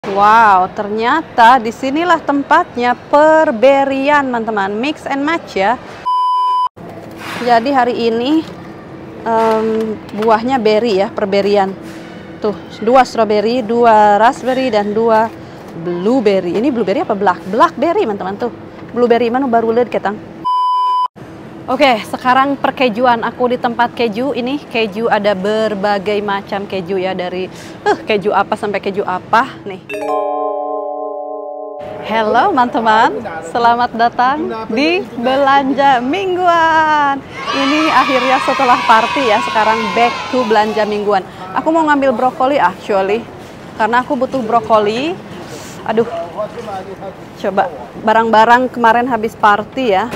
Wow, ternyata disinilah tempatnya perberian, teman-teman. Mix and match ya. Jadi hari ini buahnya berry ya, perberian. Tuh, 2 strawberry, 2 raspberry, dan 2 blueberry. Ini blueberry apa blackberry, teman-teman tuh. Blueberry mana baru lihat ketang. Oke, sekarang perkejuan. Aku di tempat keju. Ini keju ada berbagai macam keju ya, dari keju apa sampai keju apa nih. Halo teman-teman, selamat datang di belanja mingguan. Ini akhirnya setelah party ya, sekarang back to belanja mingguan. Aku mau ngambil brokoli actually, karena aku butuh brokoli. Aduh, coba barang-barang kemarin habis party ya.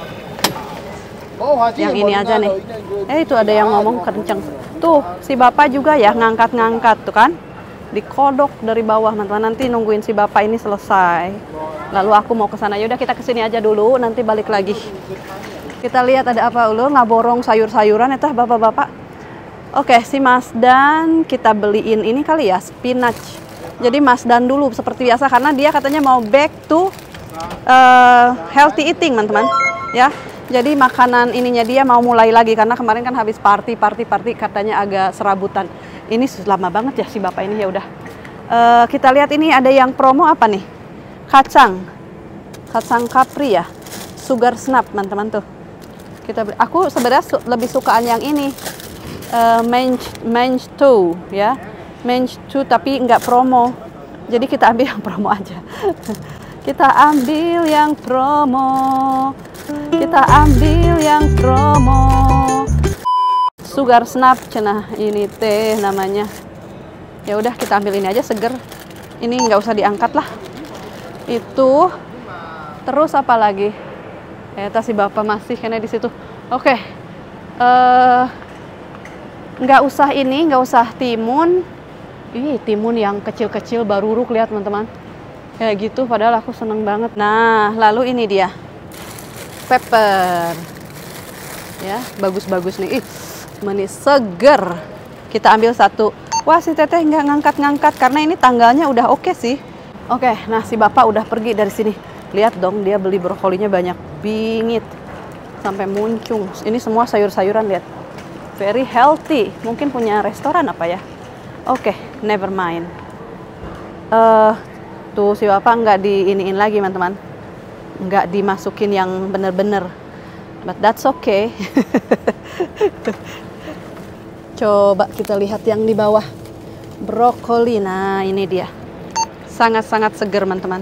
Yang ini aja nih. Itu ada yang ngomong kenceng. Tuh, si bapak juga ya ngangkat-ngangkat tuh kan. Dikodok dari bawah, teman-teman. Nanti nungguin si bapak ini selesai. Lalu aku mau ke sana. Yaudah kita kesini aja dulu, nanti balik lagi. Kita lihat ada apa dulu, ngaborong sayur-sayuran itu bapak-bapak. Oke, si Mas Dan kita beliin ini kali ya, spinach. Jadi Mas Dan dulu seperti biasa karena dia katanya mau back to healthy eating, teman-teman. Ya. Jadi makanan ininya dia mau mulai lagi karena kemarin kan habis party katanya agak serabutan. Ini lama banget ya si bapak ini. Ya udah. Kita lihat ini ada yang promo apa nih? Kacang kapri ya. Sugar snap, teman-teman tuh. Aku sebenarnya lebih sukaan yang ini. Mange 2 ya. Mange 2 tapi nggak promo. Jadi kita ambil yang promo aja. Kita ambil yang promo. Sugar snap cenah ini teh namanya. Ya udah kita ambil ini aja, seger. Ini nggak usah diangkat lah. Itu terus apa lagi? Si bapak masih kena di situ. Oke. Nggak usah timun. Timun yang kecil-kecil baruruk, lihat teman-teman. Kayak gitu, padahal aku seneng banget. Nah, lalu ini dia. Pepper. Ya, bagus-bagus nih. Manis seger. Kita ambil satu. Wah, si teteh nggak ngangkat-ngangkat karena ini tanggalnya udah oke sih. Oke, nah si bapak udah pergi dari sini. Lihat dong, dia beli brokolinya banyak bingit. Sampai muncung. Ini semua sayur-sayuran, lihat. Very healthy. Mungkin punya restoran apa ya? Oke, never mind. Tuh si bapak nggak diiniin lagi, teman-teman. Nggak dimasukin yang bener-bener. But that's okay. Coba kita lihat yang di bawah. Brokoli. Nah, ini dia. Sangat-sangat seger, teman-teman.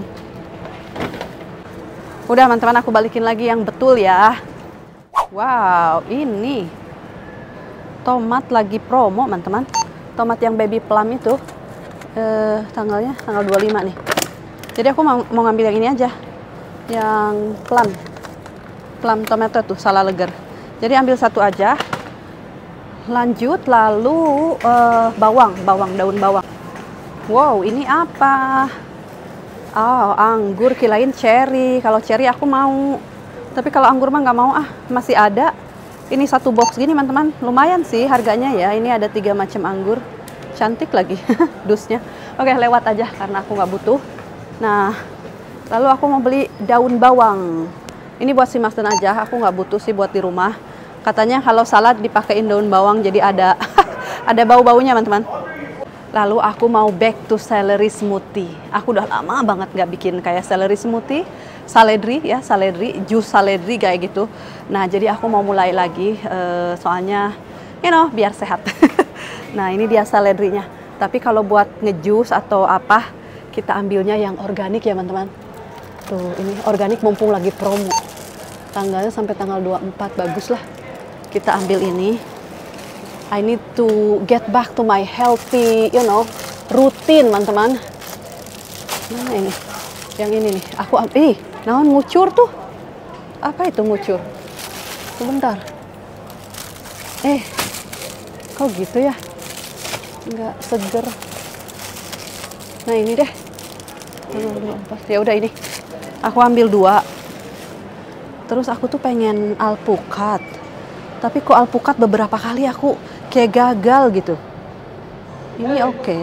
Udah, teman-teman, aku balikin lagi yang betul ya. Wow, ini tomat lagi promo, teman-teman. Tomat yang baby plum itu. Tanggalnya tanggal 25 nih. Jadi aku mau ngambil yang ini aja. Yang plum tomato tuh, salah leger. Jadi ambil satu aja. Lanjut lalu daun bawang. Wow, ini apa? Oh, anggur, kirain cherry. Kalau cherry aku mau. Tapi kalau anggur mah nggak mau masih ada. Ini satu box gini, teman-teman. Lumayan sih harganya ya. Ini ada 3 macam anggur. Cantik lagi dusnya. Oke, lewat aja karena aku nggak butuh. Nah, lalu aku mau beli daun bawang. Ini buat si Mas Dan aja, aku nggak butuh sih buat di rumah. Katanya kalau salad dipakein daun bawang jadi ada ada bau-baunya, teman-teman. Lalu aku mau back to celery smoothie. Aku udah lama banget nggak bikin kayak celery smoothie, saladri, jus saladri kayak gitu. Nah, jadi aku mau mulai lagi soalnya biar sehat. Nah, ini dia saladrinya. Tapi kalau buat ngejus atau apa, kita ambilnya yang organik ya, teman-teman. Tuh, ini organik mumpung lagi promo. Tanggalnya sampai tanggal 24, bagus lah. Kita ambil ini. I need to get back to my healthy, routine, teman-teman. Mana ini? Yang ini nih. Aku naon ngucur tuh? Apa itu ngucur? Sebentar. Kok gitu ya? Nggak seger. Nah, ini deh. Ya udah ini. Aku ambil 2. Terus aku tuh pengen alpukat. Tapi kok alpukat beberapa kali aku kayak gagal gitu. Ini oke ya.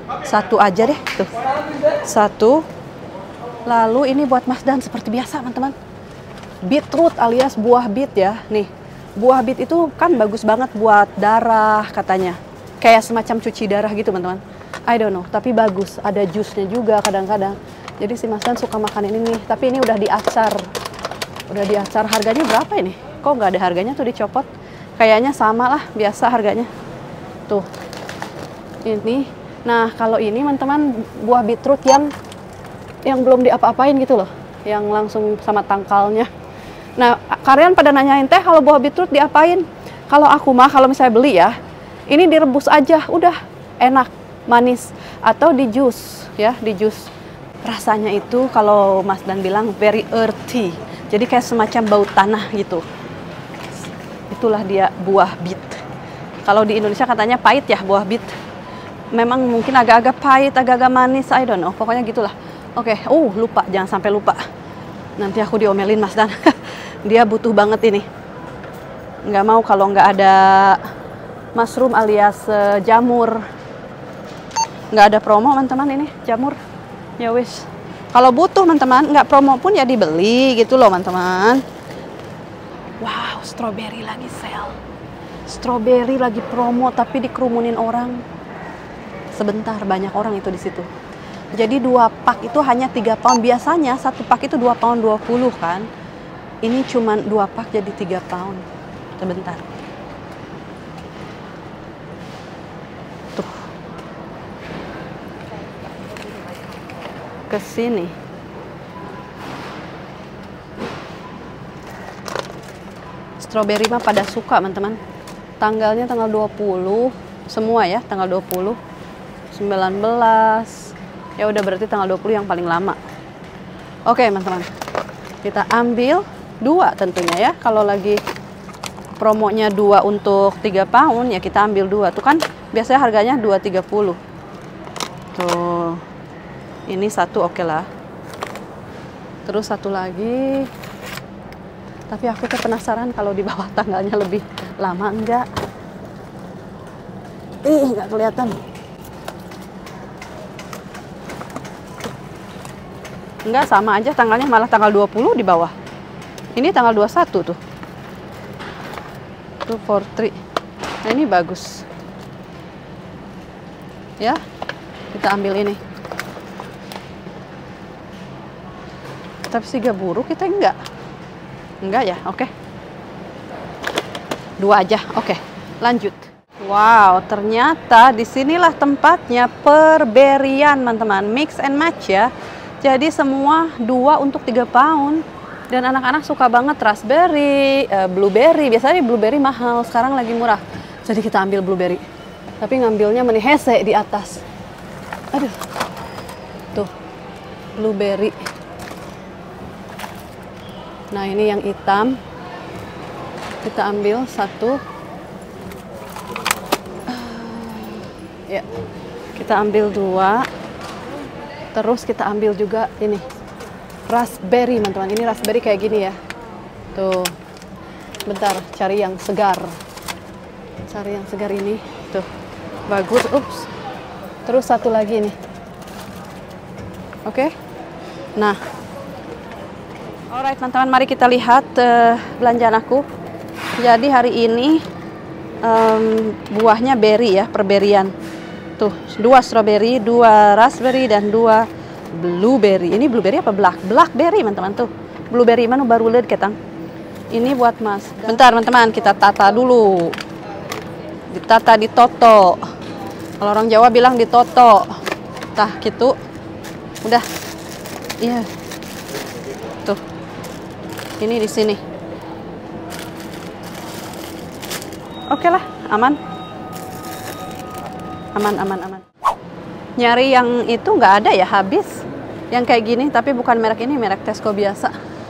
Satu aja deh, tuh. Satu. Lalu ini buat Mas Dan seperti biasa, teman-teman. Beetroot alias buah beet ya. Nih, buah beet itu kan bagus banget buat darah katanya. Kayak semacam cuci darah gitu, teman-teman. I don't know, tapi bagus. Ada jusnya juga kadang-kadang. Jadi si Mas Dan suka makan ini nih. Tapi ini udah diacar. Udah diacar. Harganya berapa ini? Kok nggak ada harganya tuh dicopot? Kayaknya sama lah, biasa harganya. Tuh. Ini. Nah, kalau ini teman-teman buah beetroot yang belum diapa-apain gitu loh, yang langsung sama tangkalnya. Nah, kalian pada nanyain teh kalau buah beetroot diapain? Kalau aku mah kalau misalnya beli ya, ini direbus aja, udah enak, manis, atau di jus ya, di jus. Rasanya itu kalau Mas Dan bilang very earthy, jadi kayak semacam bau tanah gitu. Itulah dia buah beet. Kalau di Indonesia katanya pahit ya buah beet. Memang mungkin agak-agak pahit, agak-agak manis, I don't know, pokoknya gitulah. Oke, lupa, jangan sampai lupa. Nanti aku diomelin Mas Dan. Dia butuh banget ini. Nggak mau kalau nggak ada mushroom alias jamur. Nggak ada promo teman-teman ini, jamur. Ya wis. Kalau butuh teman-teman, nggak promo pun ya dibeli gitu loh teman-teman. Wow, strawberry lagi sale. Strawberry lagi promo tapi dikerumunin orang. Sebentar, banyak orang itu di situ. Jadi 2 pak itu hanya 3 pound. Biasanya 1 pak itu 2 pound 20 kan. Ini cuma 2 pak jadi 3 pound. Sebentar. Tuh. Ke sini. Strawberry mah pada suka, teman-teman. Tanggalnya tanggal 20. Semua ya, tanggal 20. 19. Ya udah berarti tanggal 20 yang paling lama. Oke, teman-teman. Kita ambil 2 tentunya ya. Kalau lagi promonya 2 untuk 3 pound ya kita ambil 2. Tuh kan biasanya harganya 2,30. Tuh. Ini 1 oke lah. Terus 1 lagi. Tapi aku tuh penasaran kalau di bawah tanggalnya lebih lama enggak? Nggak kelihatan. Enggak, sama aja tanggalnya, malah tanggal 20 di bawah. Ini tanggal 21 tuh. 243. Nah, ini bagus. Ya, kita ambil ini. Tapi sih gak buruk kita enggak. Enggak ya, oke. 2 aja, oke. Lanjut. Wow, ternyata disinilah tempatnya perberian, teman-teman. Mix and match ya. Jadi semua 2 untuk 3 pound. Dan anak-anak suka banget raspberry, blueberry. Biasanya blueberry mahal, sekarang lagi murah. Jadi kita ambil blueberry. Tapi ngambilnya menihese di atas. Aduh. Tuh, blueberry. Nah, ini yang hitam. Kita ambil 1. Ya, kita ambil 2. Terus kita ambil juga ini raspberry, teman-teman. Ini raspberry kayak gini ya. Tuh. Bentar, cari yang segar. Cari yang segar ini. Tuh. Bagus. Ups. Terus 1 lagi nih. Oke. Nah. Alright, teman-teman, mari kita lihat belanjaan aku. Jadi hari ini buahnya berry ya, perberian. Tuh, 2 strawberry, 2 raspberry, dan 2 blueberry. Ini blueberry apa blackberry, teman-teman tuh. Blueberry mana baru lihat ketang. Ini buat Mas. Bentar, teman-teman, kita tata dulu. Ditata, ditoto. Kalau orang Jawa bilang ditoto. Tah, gitu. Udah. Iya. Tuh. Ini di sini. Oke lah, aman. Aman. Nyari yang itu nggak ada ya, habis. Yang kayak gini, tapi bukan merek ini, merek Tesco biasa.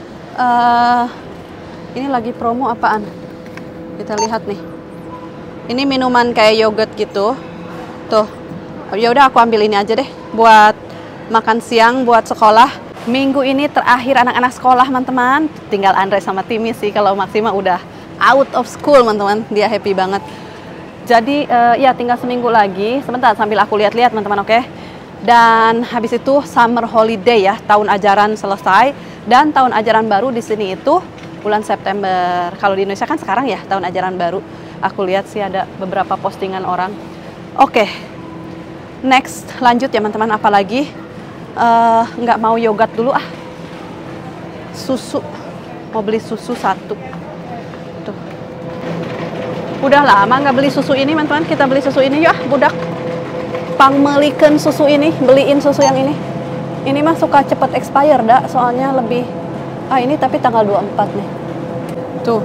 Ini lagi promo apaan? Kita lihat nih. Ini minuman kayak yogurt gitu. Tuh. Ya udah aku ambil ini aja deh buat makan siang buat sekolah. Minggu ini terakhir anak-anak sekolah, teman-teman. Tinggal Andre sama Timmy sih, kalau Maxima udah out of school, teman-teman. Dia happy banget. Jadi ya tinggal seminggu lagi. Sebentar sambil aku lihat-lihat teman-teman, oke? Dan habis itu summer holiday ya, tahun ajaran selesai dan tahun ajaran baru di sini itu bulan September. Kalau di Indonesia kan sekarang ya tahun ajaran baru. Aku lihat sih ada beberapa postingan orang. Oke. Next, lanjut ya teman-teman, apalagi nggak mau yogurt dulu ah. Susu. Mau beli susu satu. Tuh. Udah lama nggak beli susu ini teman-teman. Kita beli susu ini yuk ah, budak. Pangmelikan susu ini, beliin susu yang ini. Ini mah suka cepet expire dah, soalnya lebih ini tapi tanggal 24 nih. Tuh.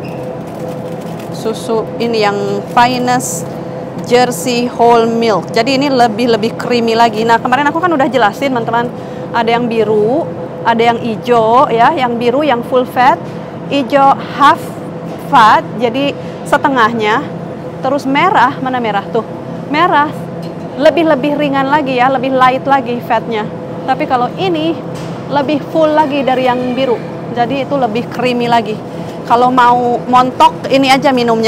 Susu ini yang Finest Jersey Whole Milk. Jadi ini lebih creamy lagi. Nah, kemarin aku kan udah jelasin teman-teman, ada yang biru, ada yang hijau ya, yang biru yang full fat, hijau half fat, jadi setengahnya. Terus merah, mana merah tuh? Merah lebih ringan lagi ya, lebih light lagi fatnya. Tapi kalau ini lebih full lagi dari yang biru. Jadi itu lebih creamy lagi. Kalau mau montok ini aja minumnya.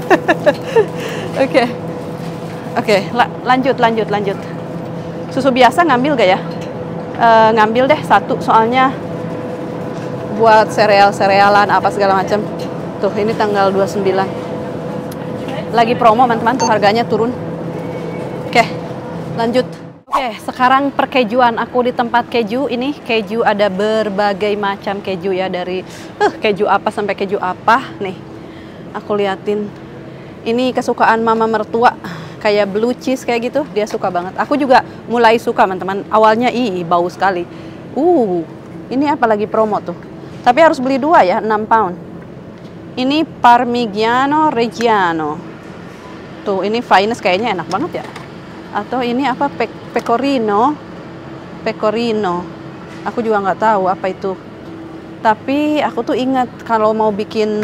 Oke, lanjut. Susu biasa ngambil gak ya? Ngambil deh satu, soalnya buat serealan apa segala macam. Tuh ini tanggal 29. Lagi promo teman-teman, tuh harganya turun. Oke, lanjut. Oke, sekarang perkejuan aku di tempat keju. Ini keju ada berbagai macam keju ya, dari keju apa sampai keju apa. Nih, aku liatin. Ini kesukaan mama mertua, kayak blue cheese kayak gitu, dia suka banget. Aku juga mulai suka teman-teman. Awalnya bau sekali. Ini apa lagi promo tuh? Tapi harus beli 2 ya, 6 pound. Ini Parmigiano Reggiano. Tuh, ini Finest kayaknya enak banget ya. Atau ini apa? Pecorino. Aku juga nggak tahu apa itu. Tapi aku tuh ingat kalau mau bikin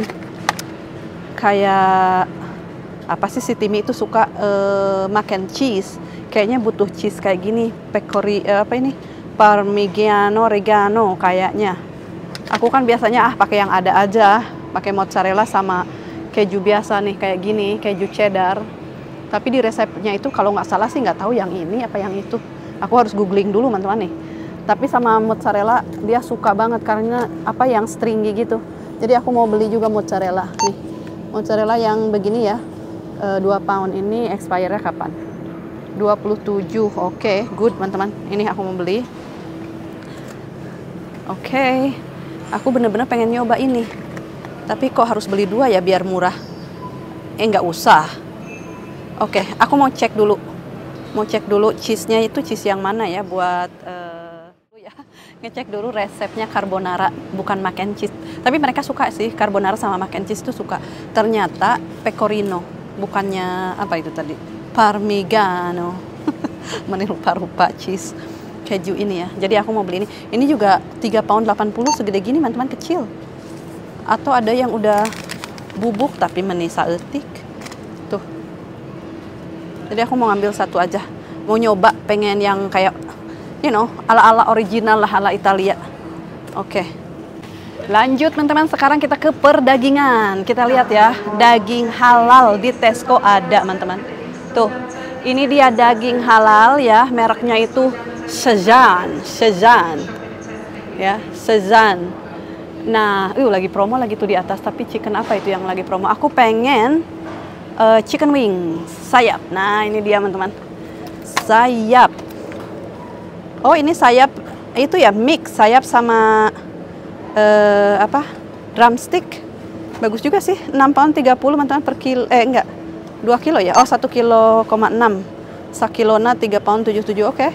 kayak apa sih, si Timmy itu suka mac and cheese. Kayaknya butuh cheese kayak gini. Parmigiano Reggiano kayaknya. Aku kan biasanya pakai yang ada aja, pakai mozzarella sama keju biasa nih kayak gini, keju cheddar. Tapi di resepnya itu kalau nggak salah sih nggak tahu yang ini apa yang itu. Aku harus googling dulu teman-teman nih. Tapi sama mozzarella dia suka banget karena apa yang stringy gitu. Jadi aku mau beli juga mozzarella nih. Mozzarella yang begini ya. 2 pound ini expire-nya kapan? 27. Oke, good teman-teman. Ini aku mau beli. Oke. Aku bener-bener pengen nyoba ini. Tapi kok harus beli 2 ya biar murah? Nggak usah. Oke, aku mau cek dulu. Cheese-nya itu cheese yang mana ya buat ngecek dulu resepnya carbonara, bukan mac and cheese. Tapi mereka suka sih carbonara sama mac and cheese itu suka. Ternyata pecorino, bukannya apa itu tadi? Parmigiano. Menirupa-rupa cheese keju ini ya. Jadi aku mau beli ini. Ini juga 3 pound 80 segede gini teman-teman, kecil. Atau ada yang udah bubuk tapi menisa etik. Tuh. Jadi aku mau ngambil satu aja. Mau nyoba, pengen yang kayak ala-ala original lah, ala Italia. Oke. Lanjut teman-teman, sekarang kita ke perdagingan. Kita lihat ya, daging halal di Tesco ada teman-teman. Tuh, ini dia daging halal ya, mereknya itu Sezan. Ya, Sezan. Nah, lagi promo lagi tuh di atas, tapi chicken apa itu yang lagi promo? Aku pengen chicken wing, sayap. Nah, ini dia teman-teman. Sayap. Oh, ini sayap itu ya, mix sayap sama drumstick. Bagus juga sih. 6 pound 30 teman-teman per kilo. Enggak. 2 kilo ya. Oh, 1,6 kilo. Sakilona 3 pound 77. Oke.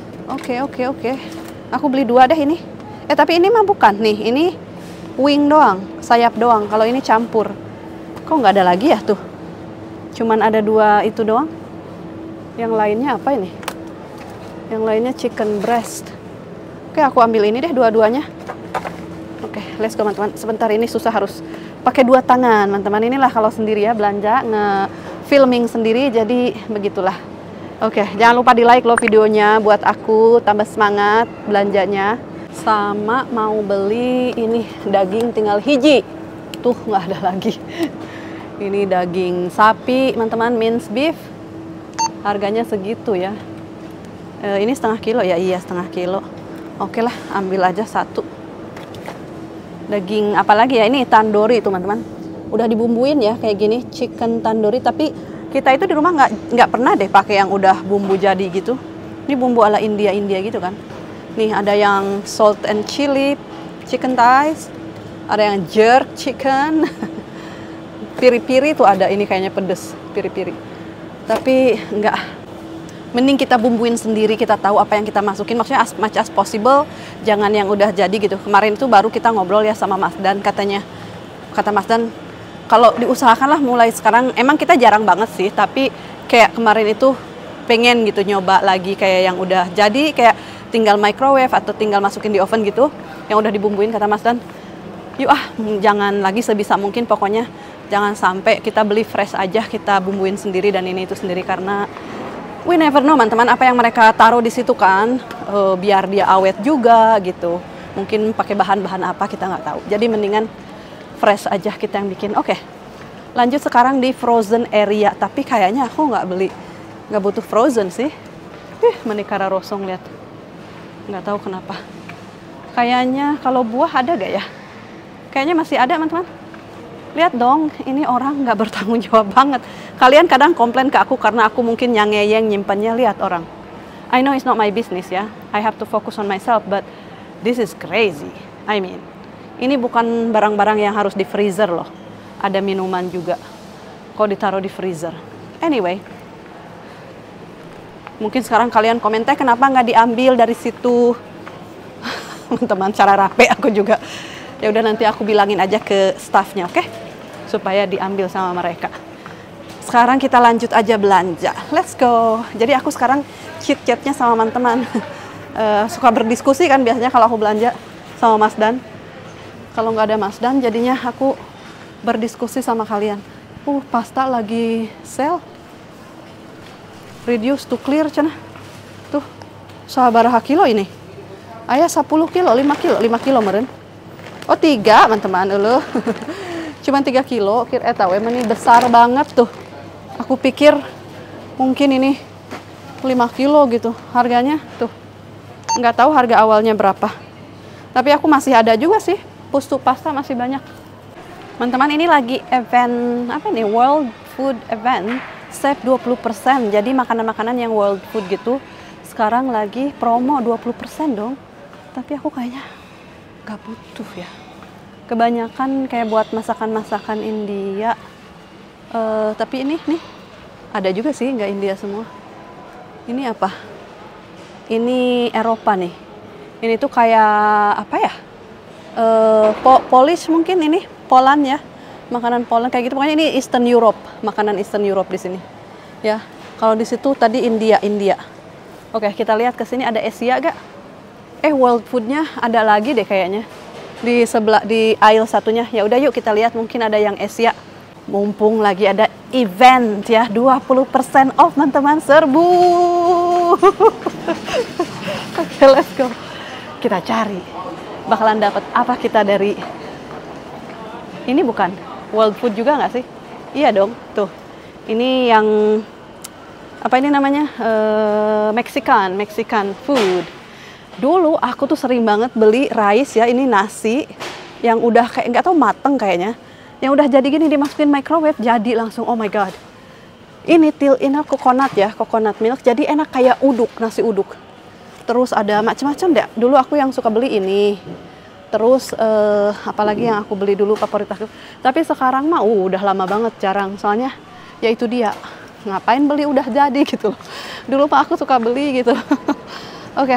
Aku beli 2 deh ini. Tapi ini mah bukan nih. Ini wing doang, sayap doang. Kalau ini campur. Kok nggak ada lagi ya tuh? Cuman ada 2 itu doang. Yang lainnya apa ini? Yang lainnya chicken breast. Oke, aku ambil ini deh dua-duanya. Oke, let's go teman-teman. Sebentar, ini susah, harus pakai 2 tangan teman-teman. Inilah kalau sendiri ya belanja, nge-filming sendiri, jadi begitulah. Oke, jangan lupa di like loh videonya buat aku tambah semangat belanjanya. Sama mau beli ini daging tinggal hiji. Tuh nggak ada lagi. Ini daging sapi, teman-teman, minced beef. Harganya segitu ya. Ini setengah kilo ya? Iya, setengah kilo. Oke lah, ambil aja satu. Daging apa lagi ya? Ini tandoori, teman-teman. Udah dibumbuin ya kayak gini, chicken tandoori. Tapi kita itu di rumah nggak pernah deh pakai yang udah bumbu jadi gitu. Ini bumbu ala India gitu kan. Nih ada yang salt and chili chicken thighs, ada yang jerk chicken. Piri-piri tuh ada, ini kayaknya pedes, piri-piri. Tapi enggak, mending kita bumbuin sendiri, kita tahu apa yang kita masukin. Maksudnya as much as possible, jangan yang udah jadi gitu. Kemarin itu baru kita ngobrol ya sama Mas Dan, kata Mas Dan, kalau diusahakanlah mulai sekarang, emang kita jarang banget sih, tapi kayak kemarin itu pengen gitu nyoba lagi kayak yang udah jadi, kayak tinggal microwave atau tinggal masukin di oven gitu, yang udah dibumbuin, kata Mas Dan. Yuk jangan lagi sebisa mungkin, pokoknya jangan sampai kita beli fresh aja, kita bumbuin sendiri dan ini itu sendiri, karena we never know teman-teman apa yang mereka taruh di situ kan, biar dia awet juga gitu. Mungkin pakai bahan-bahan apa kita nggak tahu. Jadi mendingan fresh aja kita yang bikin. Oke, lanjut sekarang di frozen area. Tapi kayaknya aku nggak butuh frozen sih. Manikara rosong, lihat. Nggak tahu kenapa. Kayaknya kalau buah ada gak ya? Kayaknya masih ada teman-teman. Lihat dong, ini orang nggak bertanggung jawab banget. Kalian kadang komplain ke aku karena aku mungkin yang ngeyeng nyimpannya. Lihat orang. I know it's not my business ya. I have to focus on myself, but this is crazy. I mean, ini bukan barang-barang yang harus di freezer loh. Ada minuman juga. Kok ditaruh di freezer? Anyway, mungkin sekarang kalian komentar kenapa nggak diambil dari situ. Teman-teman, cara rapi aku juga. Ya udah, nanti aku bilangin aja ke staffnya, oke? Supaya diambil sama mereka. Sekarang kita lanjut aja belanja. Let's go. Jadi aku sekarang chit-chatnya sama teman-teman. Suka berdiskusi kan biasanya kalau aku belanja sama Mas Dan. Kalau nggak ada Mas Dan, jadinya aku berdiskusi sama kalian. Pasta lagi sale. Reduce to clear, cina. Tuh, sabaraha kilo ini. Ayah 10 kilo, 5 kilo meren. Oh 3 teman-teman dulu. Cuman 3 kilo, tahu emang ini besar banget tuh. Aku pikir mungkin ini 5 kilo gitu harganya tuh. Nggak tahu harga awalnya berapa. Tapi aku masih ada juga sih. Pustu pasta masih banyak. Teman-teman, ini lagi event apa nih? World Food Event. Save 20%. Jadi makanan-makanan yang world food gitu sekarang lagi promo 20% dong. Tapi aku kayaknya nggak butuh ya. Kebanyakan kayak buat masakan-masakan India. Tapi ini nih ada juga sih nggak India semua. Ini apa? Ini Eropa nih. Ini tuh kayak apa ya? Polish mungkin ini, Poland ya. Makanan Poland kayak gitu. Pokoknya ini Eastern Europe, makanan Eastern Europe di sini. Ya, kalau di situ tadi India. Oke, kita lihat ke sini ada Asia gak? World foodnya ada lagi deh kayaknya. Di sebelah, di aisle satunya. Ya udah yuk kita lihat, mungkin ada yang Asia. Mumpung lagi ada event ya, 20% off teman-teman, serbu. Oke, let's go. Kita cari. Bakalan dapat apa kita dari ini? Bukan world food juga nggak sih? Iya dong, tuh. Ini yang apa ini namanya? Mexican food. Dulu aku tuh sering banget beli rice ya, ini nasi yang udah kayak nggak tahu mateng kayaknya, yang udah jadi gini dimasukin microwave jadi langsung, oh my god. Ini till enough coconut ya, coconut milk, jadi enak kayak uduk, nasi uduk. Terus ada macam-macam deh. Dulu aku yang suka beli ini. Terus apalagi yang aku beli dulu favorit aku. Tapi sekarang mah udah lama banget jarang. Soalnya ya itu dia. Ngapain beli udah jadi gitu. Dulu Pak aku suka beli gitu. Oke.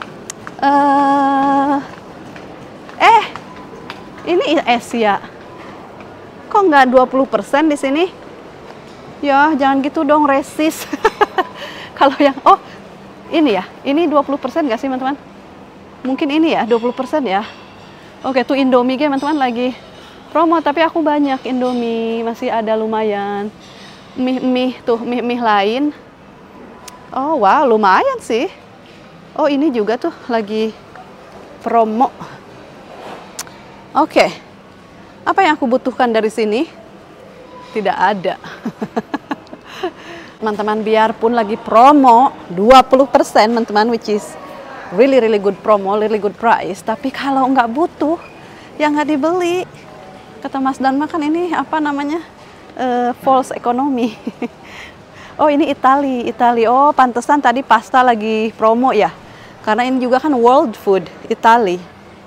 Ini Asia. Kok nggak 20% di sini? Ya, jangan gitu dong, resist. Kalau yang ini ya. Ini 20% nggak sih, teman-teman? Mungkin ini ya, 20% ya. Oke, tuh Indomie teman-teman lagi promo, tapi aku banyak Indomie, masih ada lumayan. Mie lain. Oh, wow, lumayan sih. Oh, ini juga tuh lagi promo. Oke. Apa yang aku butuhkan dari sini? Tidak ada. Teman-teman, biarpun lagi promo 20%, teman-teman, which is really good promo, really good price. Tapi kalau nggak butuh, ya nggak dibeli. Kata Mas Dan makan ini apa namanya? False economy. Oh, ini Itali. Oh, pantesan tadi pasta lagi promo ya. Karena ini juga kan world food, Italia.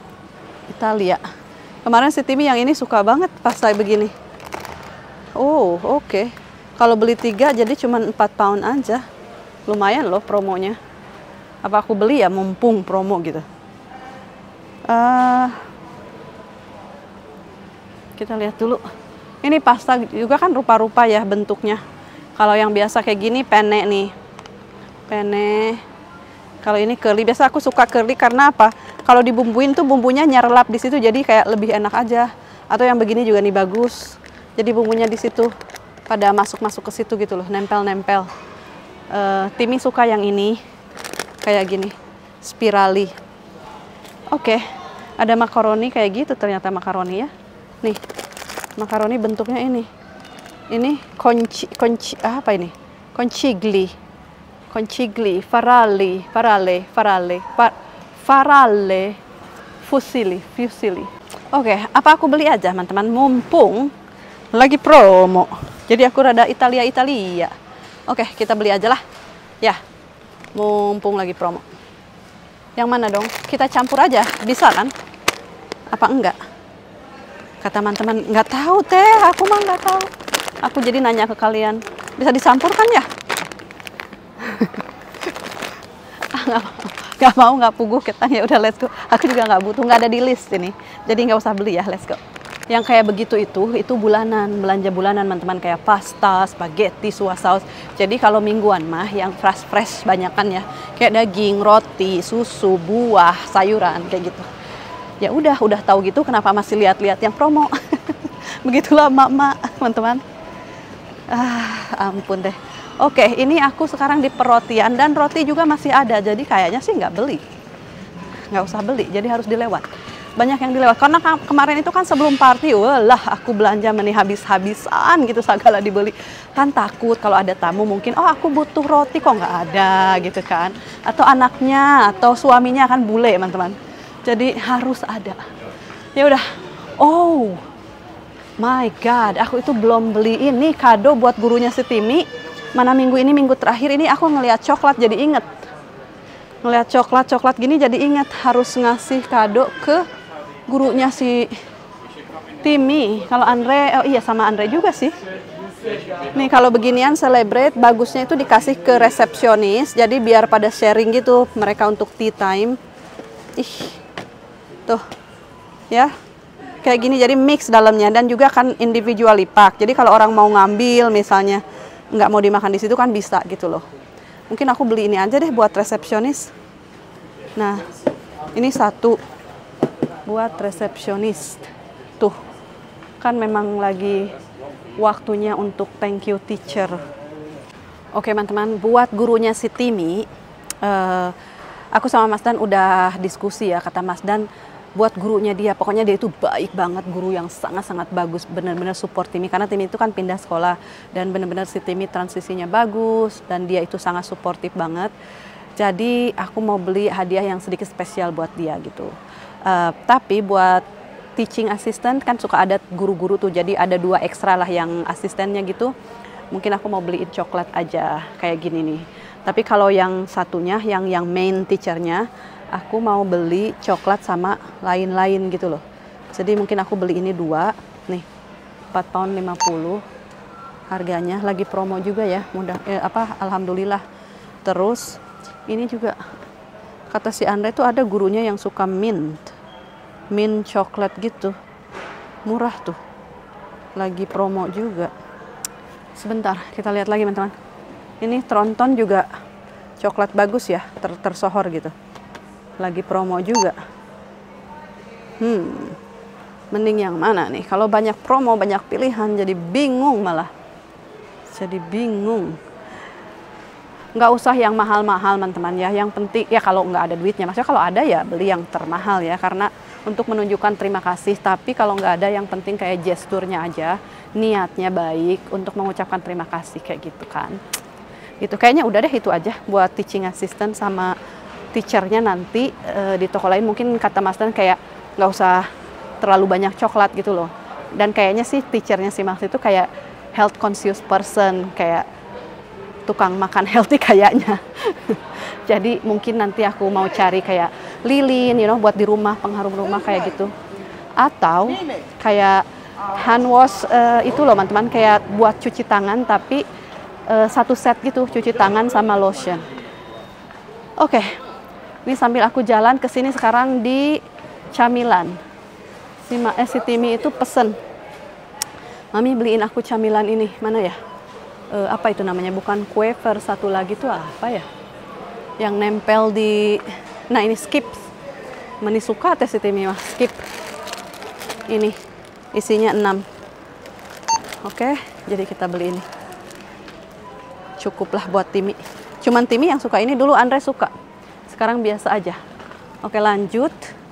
Kemarin si Timmy yang ini suka banget pasta begini. Oh, oke. Kalau beli 3 jadi cuma 4 pound aja. Lumayan loh promonya. Apa aku beli ya mumpung promo gitu. Kita lihat dulu. Ini pasta juga kan rupa-rupa ya bentuknya. Kalau yang biasa kayak gini penne nih. Penne. Kalau ini curly, biasa aku suka curly karena apa? Kalau dibumbuin tuh bumbunya nyerlap di situ, jadi kayak lebih enak aja. Atau yang begini juga nih bagus. Jadi bumbunya di situ pada masuk ke situ gitu loh, nempel. Timmy suka yang ini, kayak gini, spirali. Oke, ada makaroni kayak gitu ternyata makaroni ya. Nih, makaroni bentuknya ini. Ini apa ini? Concigli, farale, fusilli. Oke, apa aku beli aja, teman-teman, mumpung lagi promo. Jadi aku rada Italia. Oke, kita beli aja lah. Ya, mumpung lagi promo. Yang mana dong? Kita campur aja, bisa kan? Apa enggak? Kata teman-teman, nggak tahu teh, aku mah nggak tahu. Aku jadi nanya ke kalian, bisa dicampur kan ya? nggak puguh kita, ya udah let's go. Aku juga nggak butuh, nggak ada di list ini, jadi nggak usah beli ya, let's go. Yang kayak begitu itu bulanan, belanja bulanan teman-teman, kayak pasta, spaghetti, saus. Jadi kalau mingguan mah yang fresh banyakan ya, kayak daging, roti, susu, buah, sayuran kayak gitu. Ya udah tahu gitu, kenapa masih lihat-lihat yang promo? Begitulah mak-mak, teman-teman. Ampun deh. Oke, ini aku sekarang di perrotian dan roti juga masih ada, jadi kayaknya sih nggak usah beli, jadi harus dilewat. Banyak yang dilewat, karena kemarin itu kan sebelum party, aku belanja habis-habisan gitu, segala dibeli. Kan takut kalau ada tamu mungkin, aku butuh roti kok nggak ada gitu kan. Atau anaknya, atau suaminya kan bule teman-teman. Jadi harus ada. Ya udah, oh my god, aku itu belum beli ini kado buat gurunya si Timmy. Mana minggu terakhir ini aku ngelihat coklat jadi inget. Ngelihat coklat gini jadi inget harus ngasih kado ke gurunya si Timmy. Kalau Andre, iya sama Andre juga sih. Nih kalau beginian celebrate, bagusnya itu dikasih ke resepsionis. Jadi biar pada sharing gitu mereka untuk tea time. Tuh, ya. Kayak gini jadi mix dalamnya dan juga kan individually pack. Jadi kalau orang mau ngambil misalnya nggak mau dimakan di situ kan bisa gitu loh. Mungkin aku beli ini aja deh buat resepsionis. Nah, ini satu buat resepsionis. Tuh, kan memang lagi waktunya untuk thank you teacher. Oke teman-teman, buat gurunya si Timmy, aku sama Mas Dan udah diskusi ya, kata Mas Dan, buat gurunya dia, pokoknya dia itu baik banget, guru yang sangat-sangat bagus, benar-benar support Timmy, karena Timmy itu kan pindah sekolah, dan benar-benar si Timmy transisinya bagus, dan dia itu sangat suportif banget. Jadi aku mau beli hadiah yang sedikit spesial buat dia gitu. Tapi buat teaching assistant kan suka ada guru-guru tuh, jadi ada 2 ekstra lah yang asistennya gitu. Mungkin aku mau beliin coklat aja kayak gini nih. Tapi kalau yang satunya, yang main teachernya, aku mau beli coklat sama lain-lain gitu loh. Jadi mungkin aku beli ini 2 nih, 4 pound 50 harganya, lagi promo juga ya, alhamdulillah. Terus ini juga kata si Andre tuh ada gurunya yang suka mint coklat gitu, murah tuh, lagi promo juga. Sebentar kita lihat lagi teman-teman. Ini tronton juga coklat bagus ya, tersohor gitu, lagi promo juga. Mending yang mana nih? Kalau banyak promo, banyak pilihan, jadi bingung malah. Jadi bingung. nggak usah yang mahal-mahal teman-teman ya. Yang penting ya kalau nggak ada duitnya, maksudnya kalau ada ya beli yang termahal ya, karena untuk menunjukkan terima kasih. Tapi kalau nggak ada, yang penting kayak gesturnya aja, niatnya baik untuk mengucapkan terima kasih kayak gitu kan. Gitu kayaknya udah deh, itu aja buat teaching assistant sama teachernya nanti. Di toko lain mungkin kata Mas Dan kayak nggak usah terlalu banyak coklat gitu loh. Dan kayaknya sih teachernya si Max itu kayak health conscious person, kayak tukang makan healthy kayaknya. Jadi mungkin nanti aku mau cari kayak lilin, buat di rumah, pengharum rumah kayak gitu. Atau kayak hand wash itu loh teman-teman, kayak buat cuci tangan tapi satu set gitu, cuci tangan sama lotion. Oke, ini sambil aku jalan ke sini sekarang di camilan. Si Timi itu pesen, Mami beliin aku camilan ini, mana ya? Apa itu namanya, bukan wafer, satu lagi tuh apa ya yang nempel di, nah ini skip. Mani suka teh si Timi mah skip. Ini isinya 6. Oke, jadi kita beli ini, cukuplah buat Timi. Cuman Timi yang suka ini, dulu Andre suka, sekarang biasa aja. Oke, lanjut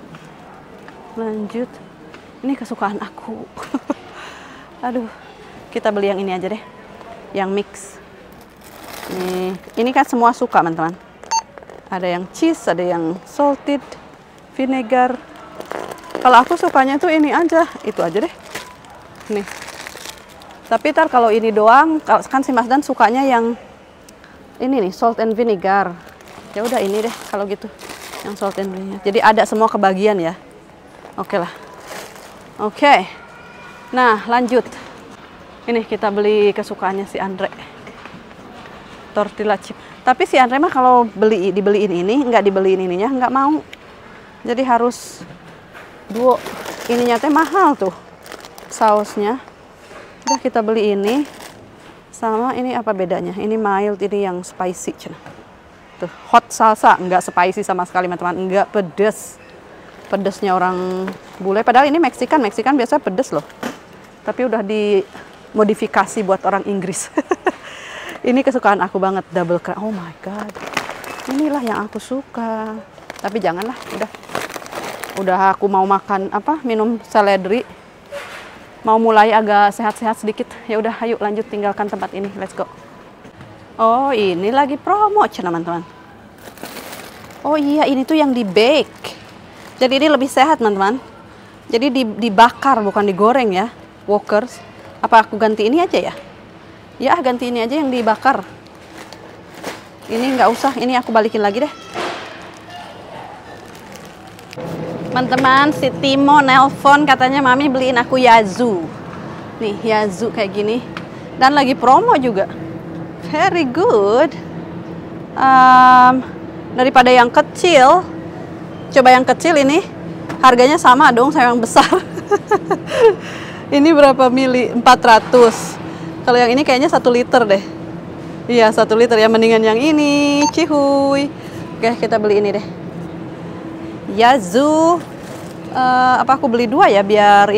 ini kesukaan aku. Aduh, kita beli yang ini aja deh, yang mix. Ini kan semua suka teman-teman. Ada yang cheese, ada yang salted vinegar. Kalau aku sukanya tuh ini aja, itu aja deh. Nih. Tapi ntar kalau ini doang, kan si Mas Dan sukanya yang ini nih, salt and vinegar. Ya udah ini deh kalau gitu, yang salt and vinegar. Jadi ada semua kebagian ya. Oke lah. Oke. Nah, lanjut. Ini kita beli kesukaannya si Andre, tortilla chip. Tapi si Andre mah kalau dibeliin ini, nggak dibeliin ininya, nggak mau. Jadi harus duo. Ininya teh mahal tuh, sausnya. Udah kita beli ini, sama ini apa bedanya? Ini mild, ini yang spicy. Tuh, hot salsa, nggak spicy sama sekali teman-teman, nggak pedes. Pedesnya orang bule, padahal ini Meksikan biasa pedes loh. Tapi udah dimodifikasi buat orang Inggris. Ini kesukaan aku banget, double crunch. Oh my god, inilah yang aku suka. Tapi janganlah, udah aku mau makan minum seledri, mau mulai agak sehat-sehat sedikit. Ya udah, ayo lanjut, tinggalkan tempat ini, let's go. Oh, ini lagi promo teman-teman. Oh iya, ini tuh yang di bake. Jadi ini lebih sehat teman-teman. Jadi dibakar bukan digoreng ya, Walkers. Apa aku ganti ini aja ya? Ya, ganti ini aja yang dibakar. Ini nggak usah, ini aku balikin lagi deh. Teman-teman, si Timo nelpon katanya Mami beliin aku Yazoo. Nih, Yazoo kayak gini. Dan lagi promo juga. Very good. Daripada yang kecil, coba yang kecil ini. Harganya sama dong sama yang besar. Ini berapa mili? 400. Kalau yang ini kayaknya 1 liter deh. Iya, 1 liter ya, mendingan yang ini. Cihuy. Oke, kita beli ini deh. Yazoo. Apa aku beli 2 ya, biar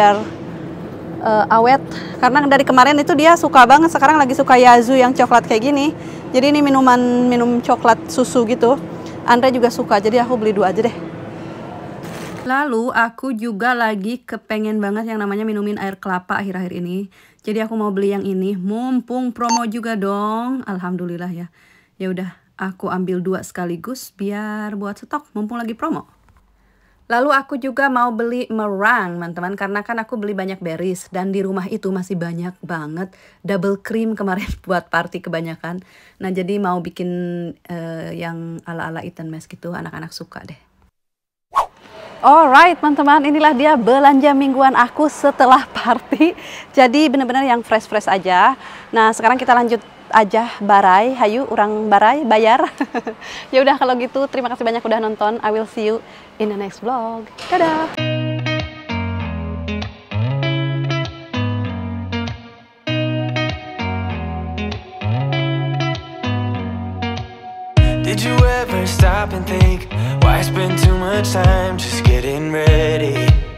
awet. Karena dari kemarin itu dia suka banget, sekarang lagi suka Yazoo yang coklat kayak gini. Jadi ini minum coklat susu gitu. Andre juga suka, jadi aku beli 2 aja deh. Lalu aku juga lagi kepengen banget yang namanya minumin air kelapa akhir-akhir ini. Jadi aku mau beli yang ini, mumpung promo juga dong. Alhamdulillah ya. Ya udah, aku ambil 2 sekaligus biar buat stok mumpung lagi promo. Lalu aku juga mau beli meringue teman-teman, karena kan aku beli banyak berries dan di rumah itu masih banyak banget double cream kemarin buat party kebanyakan. Nah, jadi mau bikin yang ala-ala Eton Mess gitu, anak-anak suka deh. Alright teman-teman, inilah dia belanja mingguan aku setelah party. Jadi benar-benar yang fresh-fresh aja. Nah, sekarang kita lanjut aja barai. Hayu, orang barai, bayar. Ya udah kalau gitu, terima kasih banyak udah nonton. I will see you in the next vlog. Dadah! Did you ever stop and think, why spend too much time just getting ready?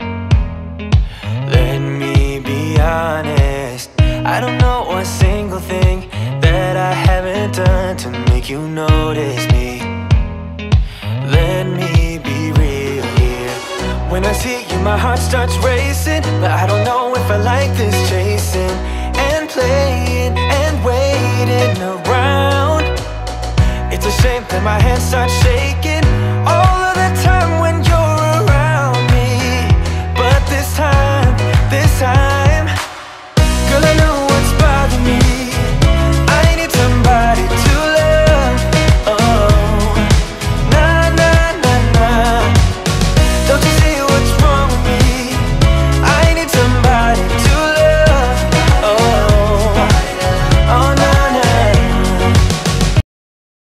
Let me be honest, I don't know one single thing that I haven't done to make make you notice me. Let me be real here. When I see you, my heart starts racing, but I don't know if I like this chasing and playing and waiting around. It's a shame that my hands start shaking all of the time.